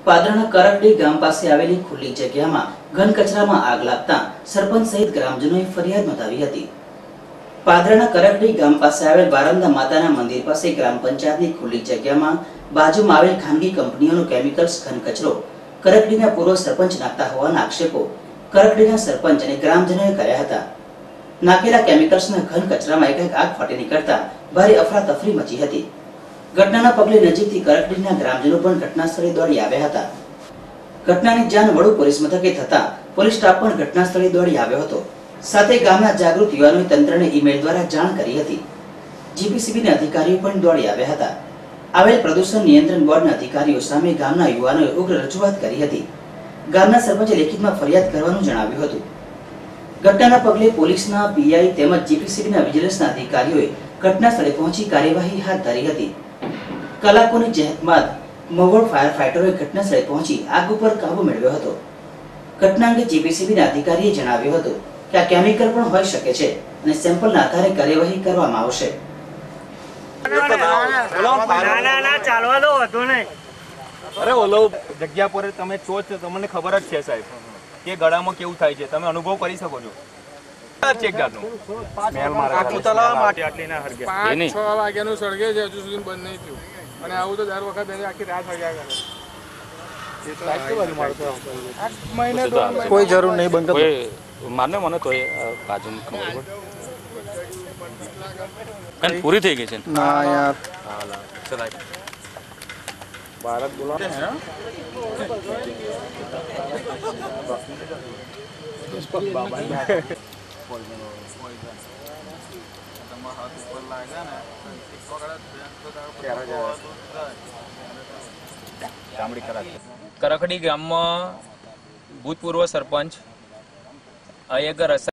પાદરના કરકડી ગામ પાસે આવેલી ખુલ્લી જગ્યામાં ઘન કચરામાં આગ લાગતા સરપંચ સહિત ગ્રામજનોએ ફરિયાદ નોંધાવી હતી। પાદરના કરકડી ગામ પાસે આવેલ બારંદા માતાના મંદિર પાસે ગ્રામ પંચાયતની ખુલ્લી જગ્યામાં બાજુમાં આવેલ ખાનગી કંપનીઓનો કેમિકલ્સ ઘન કચરો કરકડીના પૂર્વ સરપંચ નાખતા હોવાના આક્ષેપો કરકડીના સરપંચ અને ગ્રામજનોએ કર્યા હતા। નાખેલા કેમિકલ્સના ઘન કચરામાં એકાએક આગ ફાટી નીકળતા ભારે અફરાતફરી મચી હતી। ઘટનાના પગલે નજીકથી કરકડીના ગ્રામજનો પણ ઘટના સ્થળે દોડી આવ્યા હતા। ઘટનાની જાણ વડુ પોલીસ મથકે થતા પોલીસ સ્ટાફ પણ ઘટના સ્થળે દોડી આવ્યો હતો। સાથે ગામના જાગૃત યુવાનોએ તંત્રને ઈમેલ દ્વારા જાણ કરી હતી। જીપીસીબીના અધિકારીઓ પણ દોડી આવ્યા હતા। આવેલ પ્રદૂષણ નિયંત્રણ બોર્ડના અધિકારીઓ સામે ગામના યુવાનોએ ઉગ્ર રજૂઆત કરી હતી। ગામના સરપંચે લેખિતમાં ફરિયાદ કરવાનું જણાવ્યું હતું। ઘટનાના પગલે પોલીસના પીઆઈ તેમજ જીપીસીબીના વિજિલન્સના અધિકારીઓએ ઘટના સ્થળે પહોંચી કાર્યવાહી હાથ ધરી હતી। કલાકોની જહેમત બાદ મવડ ફાયર ફાઈટરોએ ઘટના સ્થળે પહોંચી આગ ઉપર કાબુ મેળવ્યો હતો। ઘટના અંગે જીપીસીબીના અધિકારીએ જણાવ્યું હતું કે આ કેમિકલ પણ હોઈ શકે છે અને સેમ્પલના આધારે કાર્યવાહી કરવામાં આવશે। अरे ओलो जग्या पर तमे चो तमने खबर ज छे साहेब के गळामां केवुं थाय छे तमे अनुभव करी सको छो। चेक गार्ड नो स्मेल मारे आखुं तलाव माटी आटली ना हरगे 5-6 वाग्याનું સળગે છે હજુ સુધી બંધ નહીં થયું અને આવું તો દર વખત આખી રાત હળગ્યા કરે એ તો આખી બાજુ મારતો 8 મહિને કોઈ જરૂર નહીં બંધ કોઈ માને મને તો બાજુ ખબર પડ પૂરી થઈ ગઈ છે ના યાર હાલા ચલાય भारत बुलाते हैं करकड़ी गाम में भूतपूर्व सरपंच अय्यर